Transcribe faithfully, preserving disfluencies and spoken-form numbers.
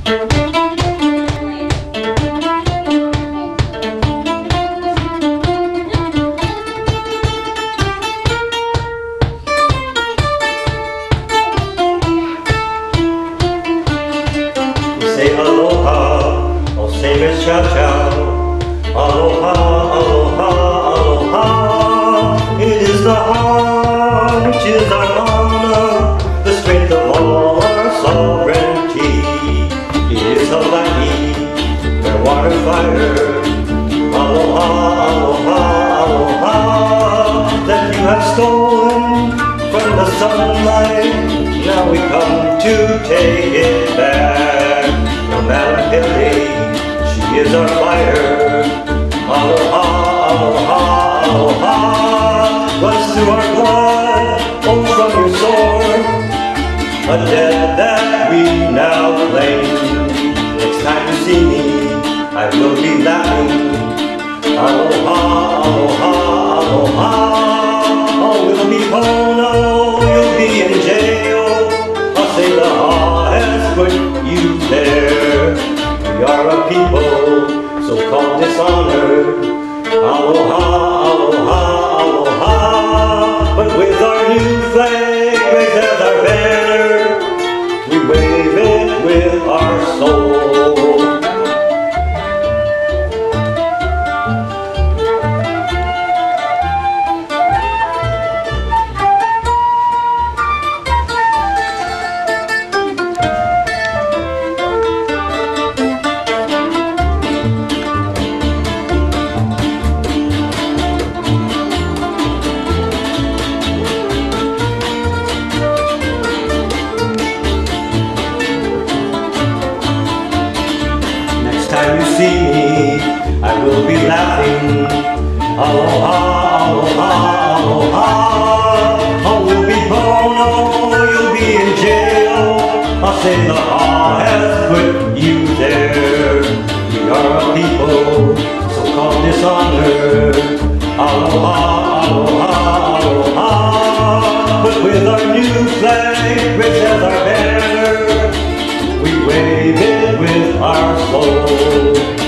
Say aloha, oh say Miss Chow Chow. Aloha, aloha, aloha. It is the heart which is our mana, the strength of all our sovereignty. It is Hawaii, where water, fire. Aloha, aloha, aloha. That you have stolen from the sunlight. Now we come to take it back. Malakili, she is our fire. Aloha, aloha, aloha. Runs through our blood, oh from your sword, a debt that we now claim. Next time you see me, I will be laughing. Aloha, aloha, aloha. Oh, we'll be Pono, you'll be in jail. I'll say the ha has put you there. We are a people so-called dishonored. Aloha, aloha, aloha. But with our new flag raised as our banner, we wave it with our soul. Time you see me, I will be laughing. Aloha, aloha, aloha. Oh, we'll be Pono, you'll be in jail. I'll say the ha has put you there. We are a people so-called dishonored. Aloha, aloha, aloha. But with our new flag raised as our banner, we wave it with our soul.